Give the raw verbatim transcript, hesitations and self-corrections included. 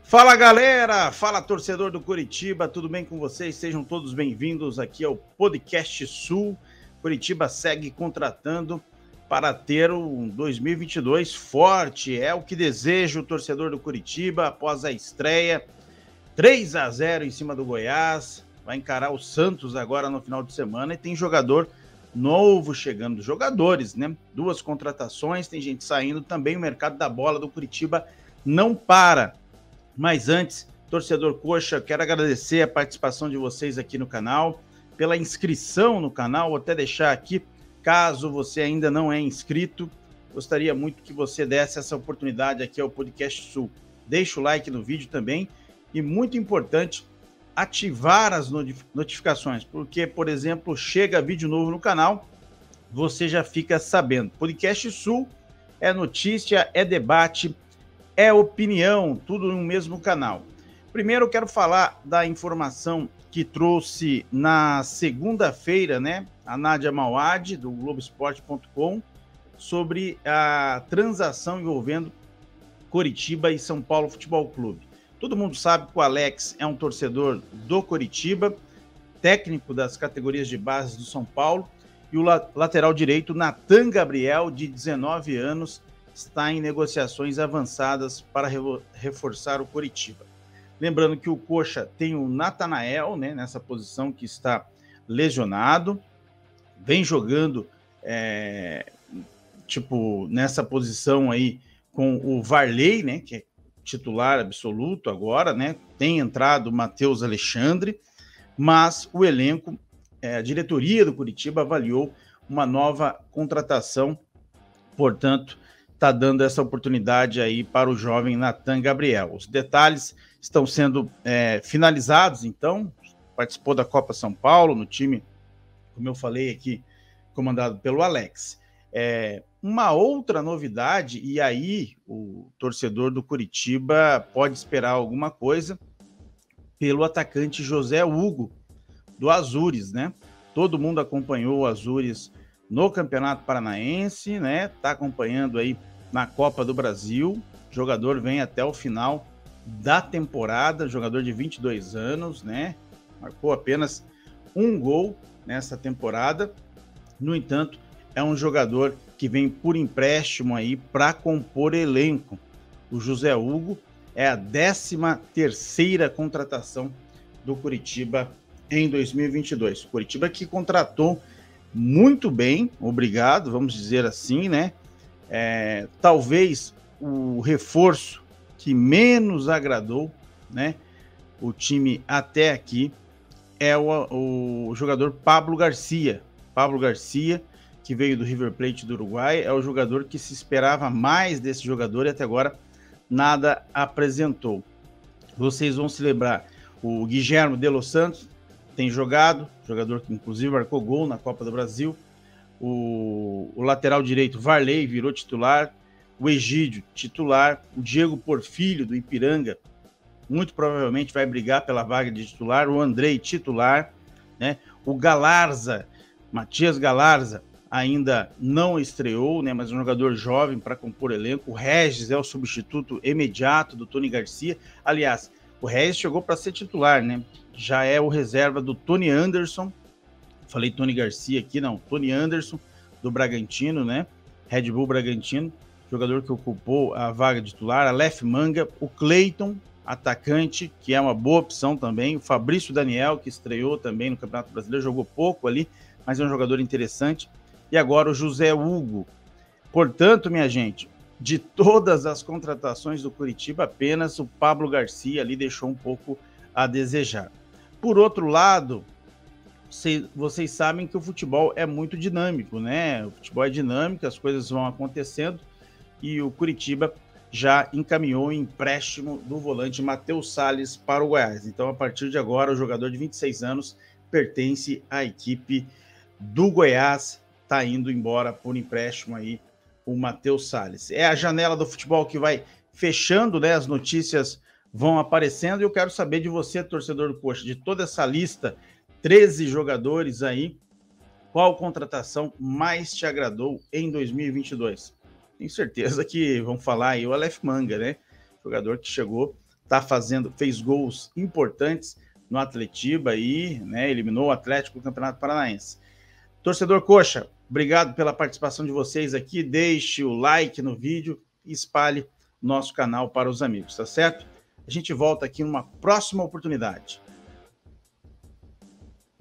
Fala galera, fala torcedor do Coritiba, tudo bem com vocês? Sejam todos bem-vindos aqui ao Podcast Sul. Coritiba segue contratando para ter um dois mil e vinte e dois forte, é o que deseja o torcedor do Coritiba após a estreia três a zero em cima do Goiás, vai encarar o Santos agora no final de semana e tem jogador novo chegando, jogadores, né? Duas contratações, tem gente saindo também, o mercado da bola do Coritiba não para. Mas antes, torcedor Coxa, quero agradecer a participação de vocês aqui no canal, pela inscrição no canal, vou até deixar aqui, caso você ainda não é inscrito, gostaria muito que você desse essa oportunidade aqui ao Podcast Sul. Deixa o like no vídeo também e, muito importante, ativar as notificações, porque, por exemplo, chega vídeo novo no canal, você já fica sabendo. Podcast Sul é notícia, é debate, é opinião, tudo no mesmo canal. Primeiro eu quero falar da informação que trouxe na segunda-feira, né, a Nádia Mauad, do Globoesporte ponto com, sobre a transação envolvendo Coritiba e São Paulo Futebol Clube. Todo mundo sabe que o Alex é um torcedor do Coritiba, técnico das categorias de base do São Paulo, e o lateral direito, Nathan Gabriel, de dezenove anos, está em negociações avançadas para reforçar o Coritiba. Lembrando que o Coxa tem o Natanael, né, nessa posição, que está lesionado, vem jogando é, tipo nessa posição aí com o Varley, né, que é titular absoluto agora, né, tem entrado o Matheus Alexandre, mas o elenco, é, a diretoria do Coritiba avaliou uma nova contratação, portanto, está dando essa oportunidade aí para o jovem Nathan Gabriel. Os detalhes estão sendo é, finalizados, então, participou da Copa São Paulo, no time, como eu falei aqui, comandado pelo Alex. É, uma outra novidade, e aí o torcedor do Coritiba pode esperar alguma coisa, pelo atacante José Hugo, do Azures, né? Todo mundo acompanhou o Azures no Campeonato Paranaense, né? Tá acompanhando aí na Copa do Brasil. O jogador vem até o final da temporada, jogador de vinte e dois anos, né? Marcou apenas um gol nessa temporada. No entanto, é um jogador que vem por empréstimo aí para compor elenco. O José Hugo é a décima terceira contratação do Coritiba em dois mil e vinte e dois. O Coritiba que contratou muito bem, obrigado, vamos dizer assim, né? É, talvez o reforço que menos agradou, né, o time até aqui é o, o jogador Pablo Garcia. Pablo Garcia, que veio do River Plate do Uruguai, é o jogador que se esperava mais desse jogador e até agora nada apresentou. Vocês vão se lembrar, o Guilherme de Los Santos tem jogado, jogador que inclusive marcou gol na Copa do Brasil. O, o lateral direito Varley virou titular, o Egídio titular, o Diego Porfílio do Ipiranga muito provavelmente vai brigar pela vaga de titular, o Andrei titular, né? O Galarza, Matias Galarza ainda não estreou, né? Mas é um jogador jovem para compor elenco. O Regis é o substituto imediato do Tony Garcia. Aliás, o Regis chegou para ser titular, né? Já é o reserva do Tony Anderson. Falei Tony Garcia aqui, não. Tony Anderson, do Bragantino, né? Red Bull Bragantino, jogador que ocupou a vaga de titular. Aleph Manga, o Cleiton, atacante, que é uma boa opção também. O Fabrício Daniel, que estreou também no Campeonato Brasileiro, jogou pouco ali, mas é um jogador interessante. E agora o José Hugo. Portanto, minha gente, de todas as contratações do Coritiba, apenas o Pablo Garcia ali deixou um pouco a desejar. Por outro lado, vocês, vocês sabem que o futebol é muito dinâmico, né? O futebol é dinâmico, as coisas vão acontecendo e o Coritiba já encaminhou o empréstimo do volante Matheus Salles para o Goiás. Então, a partir de agora, o jogador de vinte e seis anos pertence à equipe do Goiás, está indo embora por empréstimo aí o Matheus Salles. É a janela do futebol que vai fechando, né? As notícias vão aparecendo e eu quero saber de você, torcedor do Coxa, de toda essa lista, treze jogadores aí, qual contratação mais te agradou em dois mil e vinte e dois? Tenho certeza que vão falar aí o Aleph Manga, né? Jogador que chegou tá fazendo, fez gols importantes no Atletiba e, né, eliminou o Atlético do Campeonato Paranaense. Torcedor Coxa, obrigado pela participação de vocês aqui. Deixe o like no vídeo e espalhe nosso canal para os amigos, tá certo? A gente volta aqui numa próxima oportunidade.